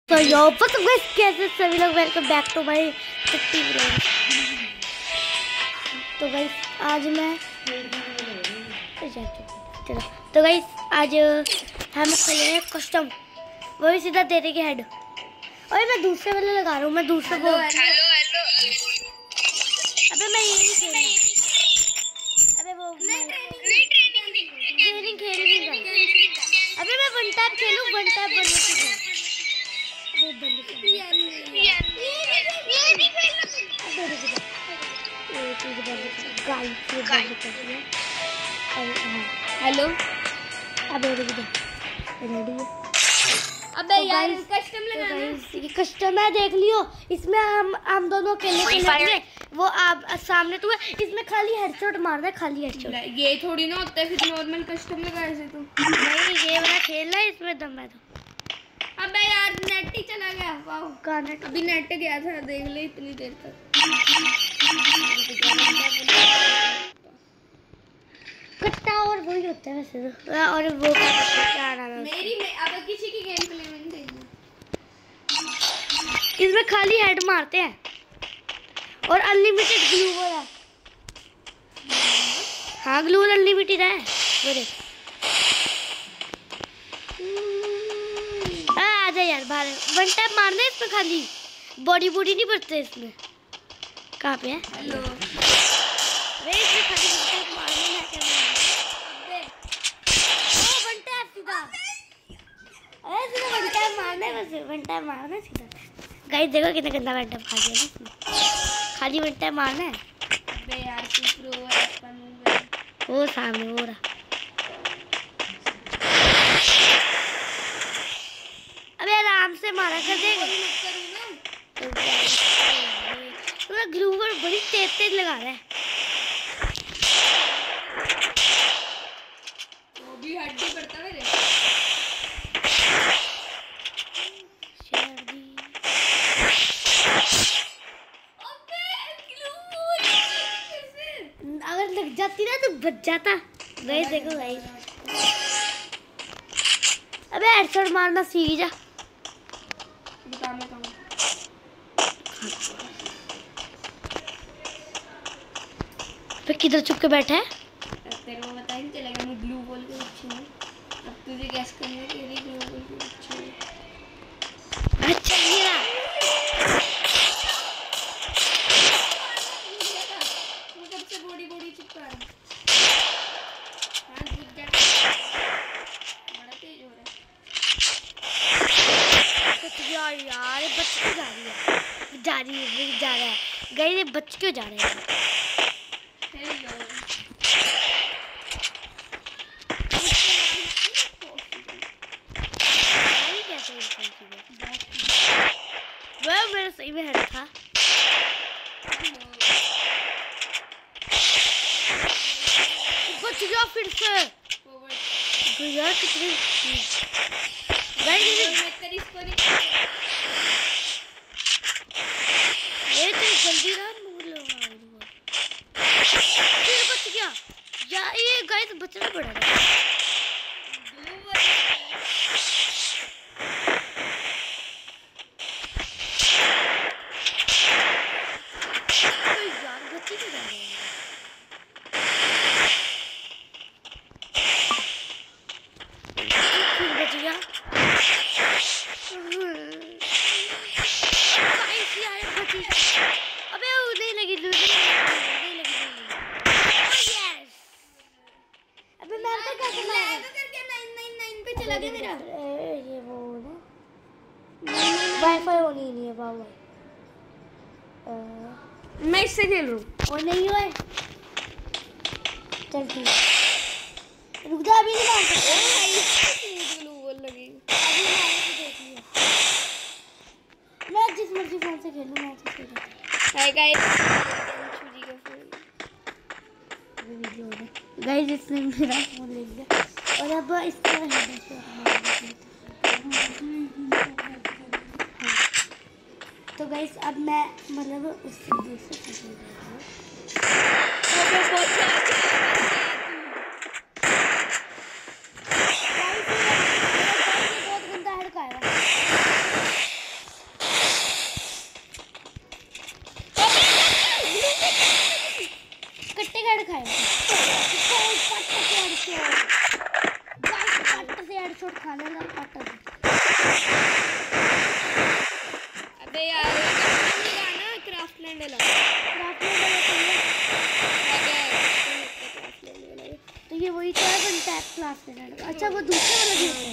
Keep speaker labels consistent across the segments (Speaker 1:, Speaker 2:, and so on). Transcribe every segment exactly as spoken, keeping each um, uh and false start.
Speaker 1: तो yo what's up guys, कैसे सभी लोग, वेलकम बैक टू माय टिप्पी व्लॉग। तो गाइस आज मैं चलो तो गाइस आज हम खेले हैं कस्टम, वो भी सीधा दे देगी हेड। और मैं दूसरे वाले लगा रहा हूँ, मैं दूसरे को।
Speaker 2: हेलो हेलो
Speaker 1: अबे मैं ये नहीं खेलना। अबे वो
Speaker 2: नहीं ट्रेनिंग
Speaker 1: ट्रेनिंग खेल नहीं रहा। अबे मैं वन टैप खेलूं, वन टैप बनने की है। अबे बंद कर यार,
Speaker 2: ये नहीं खेलना।
Speaker 1: अबे रुक जा, ये चीज बंद कर, गाइस ये बंद कर दिया। अरे हां
Speaker 2: हेलो,
Speaker 1: अबे रुक जा, रेडी है।
Speaker 2: अबे
Speaker 1: तो
Speaker 2: यार
Speaker 1: guys,
Speaker 2: कस्टम
Speaker 1: तो
Speaker 2: लगाना।
Speaker 1: guys, ये कस्टम है, देख लियो। इसमें हम हम दोनों अकेले खेलेंगे, वो आप सामने तू है। इसमें खाली हेडशॉट मारना है, खाली हेडशॉट।
Speaker 2: ये थोड़ी ना होता है, फिर नॉर्मल कस्टम लगा ऐसे तो।
Speaker 1: नहीं ये वाला खेलना है, इसमें दम है। तो
Speaker 2: अबे यार नेट ही चला गया। वाओ,
Speaker 1: कहां नेट?
Speaker 2: अभी नेट गया था, देख ले इतनी देर तक।
Speaker 1: कट्टा और वही होता है वैसे तो। और वो क्या नाम है
Speaker 2: मेरी में अब किसी की गेम प्ले में नहीं देखना।
Speaker 1: इसमें खाली हेड मारते हैं और अनलिमिटेड ग्लू है। हाँ ग्लू अनलिमिटेड है। वो देख आ आजा यार बाहर। वन टैप मारना है इसमें, खाली बॉडी बॉडी नहीं बढ़ते इसमें। कहाँ पे है?
Speaker 2: हेलो,
Speaker 1: वे इसमें खाली वन टैप मारना है। क्या मारना? ओ वन टैप सीधा। अरे सीधा वन टैप मारना है, बस वन टैप मारना है सीधा। गाइस देखो कितना गंदा वन टैप खा गया ना इसने। खाली वन टैप मारना है।
Speaker 2: अबे यार तू प्रो है, इसका मुंह है।
Speaker 1: वो सामने वो रहा। अबे आराम से मारा कर देगा। पूरा ग्लूवर बड़ी तेज तेज लगा रहा है।
Speaker 2: वो भी हड्डी पड़ता मेरे।
Speaker 1: अगर लग जाती ना तो बच जाता। गाइस देखो गाइस, अबे हेडशॉट मारना सीख जा।
Speaker 2: बता मैं कहूँ
Speaker 1: फिर किधर चुप के बैठा है?
Speaker 2: तेरे को पता ही नहीं चलेगा। मैं ब्लू बॉल के बच्चे हूँ। अब तुझे गैस करना है कि ये ब्लू बॉल के बच्चे हूँ।
Speaker 1: अच्छा ये रहा।
Speaker 2: वो कब से बॉडी बॉडी चिपका रहा है। हाँ जीत जा, बड़ा तेज हो रहा है।
Speaker 1: बच गया यार, बच क्यों जा रही है? जा रही है, जा रहा है। गाइस ये बच क्यों जा रहे हैं?
Speaker 2: हेलो,
Speaker 1: वह मेरे सही में हेड था। बच गया फिर से। तो यार कितनी गाइस ये तो जल्दी ना मूव लगा दूंगा। फिर बच गया यार, ये गाइस बचना पड़ेगा। अबे वो नहीं लगी, नहीं लगी, नहीं लगी। अबे मैं तो क्या करना है?
Speaker 2: करके नाइन नाइन नाइन पे चला गया मेरा।
Speaker 1: ये वो ना वाईफाई होनी नहीं है बाबा।
Speaker 2: मैं इससे खेल रहा हूँ।
Speaker 1: और नहीं हुआ है। चल ठीक है, रुक जा, अभी नहीं मार सकते।
Speaker 2: ग्लू बॉल लगी।
Speaker 1: अभी मारने की देख लिया। मैं जिस मर्जी फोन से खेलूं, मैं जिस खेलूं।
Speaker 2: हाय गाइस, छुरी का फोन
Speaker 1: अभी वीडियो हो गया। गाइस इसने मेरा फोन ले लिया और अब इसका हेड से। तो गाइस अब मैं मतलब उससे दूसरे से बहुत गंदा हेड खाएगा। मिनट। अच्छा वो दूसरे वाला भी होता है।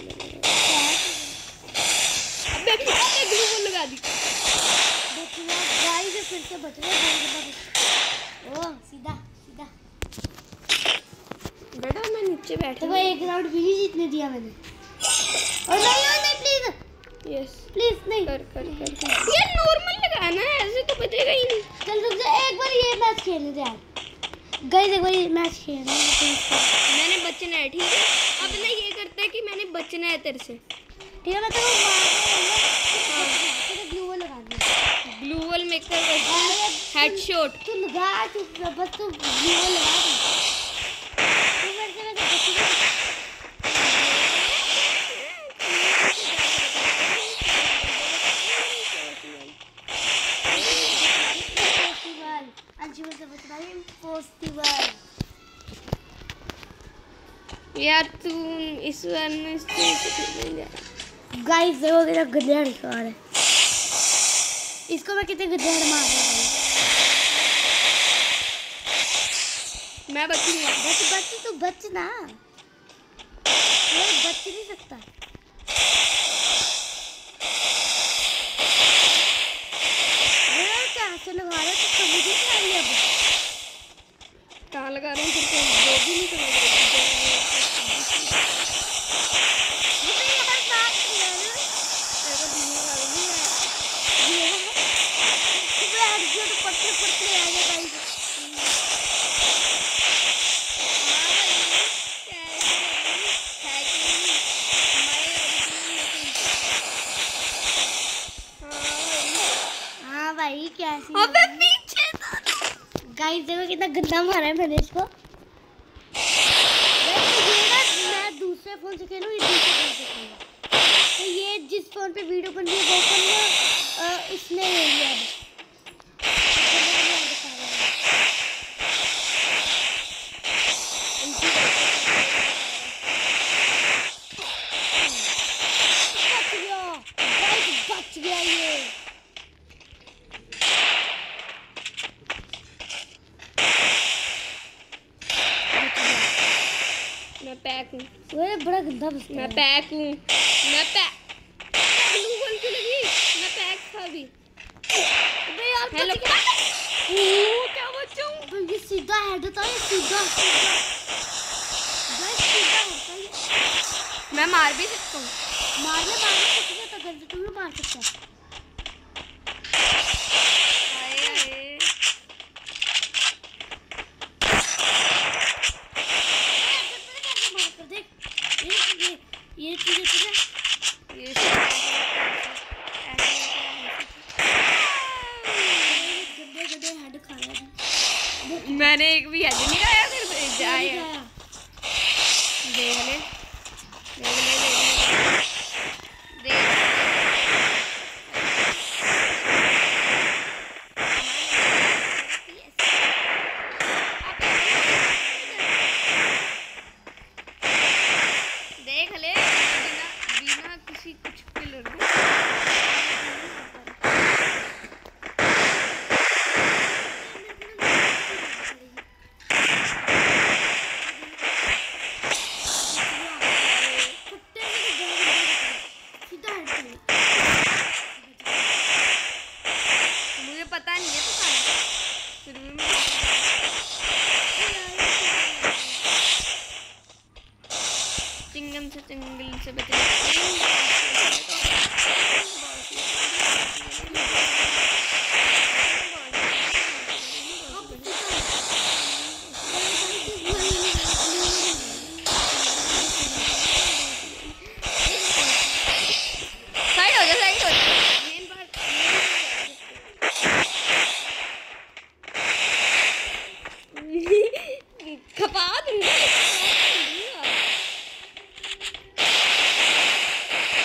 Speaker 2: अबे अबे ग्लू वॉल लगा दी।
Speaker 1: बचना गाड़ी से फिर से बच रहे हैं। ओ सीधा सीधा
Speaker 2: बेटा मैं नीचे बैठा
Speaker 1: देखो एक राउंड भी जीतने दिया मैंने। और नहीं और नहीं प्लीज
Speaker 2: यस
Speaker 1: प्लीज नहीं
Speaker 2: कर कर कर कर ये नॉर्मल लगाना है, ऐसे तो बचेगा ही नहीं।
Speaker 1: चल रुक जा एक बार ये मैच खेलने दे यार। गाइस एक बार ये मैच खेलना है।
Speaker 2: मैंने बचना है ठीक है। अब ना ये करता है कि मैंने बचना है तेरे से
Speaker 1: ठीक है मैं तेरे को मार दूंगा। तेरे ग्लू वॉल लगा दे।
Speaker 2: Gloo wall maker headshot.
Speaker 1: तू लगा तू बस तू ग्लू वॉल लगा दे। तू मेरे से वैसे बचेगा।
Speaker 2: यार तू इस बार में इससे खेल जा।
Speaker 1: गाइस देखो कितना गधेड़ कार है। इसको मैं कितने गधेड़ मार रहा हूँ।
Speaker 2: मैं बचूंगा।
Speaker 1: बच बच तू बच ना। मैं बच नहीं सकता। क्या से लगा रहा तो समझ नहीं आ रही अब।
Speaker 2: कहाँ लगा रहा हूँ फिर तो वो भी नहीं समझ
Speaker 1: पत्ते पत्ते आ गए भाई। हाँ भाई कैसी
Speaker 2: अबे पीछे
Speaker 1: गाइस देखो कितना गंदा मारा है मैंने इसको। मैं दूसरे फोन से खेलूँ ये दूसरे फोन से खेलूँ। तो ये जिस फोन पे वीडियो बन रही है वो फोन ना इसने ले लिया है। बच गया ये।
Speaker 2: मैं पैक हूँ।
Speaker 1: वो बड़ा गंदा बस
Speaker 2: मैं पैक हूँ। मैं पैक ग्लू वॉल की लगी। मैं पैक था अभी।
Speaker 1: अबे यार
Speaker 2: हेलो
Speaker 1: ओ क्या बचाऊं। ये सीधा हेड था ये सीधा सीधा बस सीधा होता है।
Speaker 2: मैं मार भी सकता हूँ।
Speaker 1: मारने मारने कुछ नहीं होता गंदा तुम भी मार सकते हो।
Speaker 2: आए आए
Speaker 1: ये ये चीजें चीजें
Speaker 2: ये
Speaker 1: गंदे गंदे हेड खा रहे हैं।
Speaker 2: मैंने एक भी हेड नहीं खाया फिर जाए देख ले देख ले देख ले देख देख ले बिना बिना किसी कुछ के लड़ू। मुझे पता नहीं है पता है फिर भी मैं चिंगम से चिंगल से बचे। साइड हो जा साइड हो जा। मेन बात खपा दूंगा।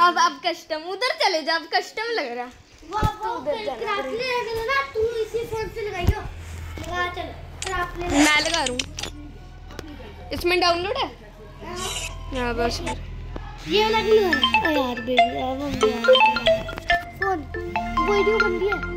Speaker 2: अब अब कस्टम उधर चले जा, अब कस्टम लग रहा।
Speaker 1: वो वो क्राफ्ट ले लेना ना, तू इसी फोन से लगाइयो। लगा चल क्राफ्ट ले।
Speaker 2: मैं लगा रहा हूँ। इसमें डाउनलोड है। हाँ बस
Speaker 1: ये वाला भी लगाना। ओ यार बेबी अब हम फोन वीडियो बन गया।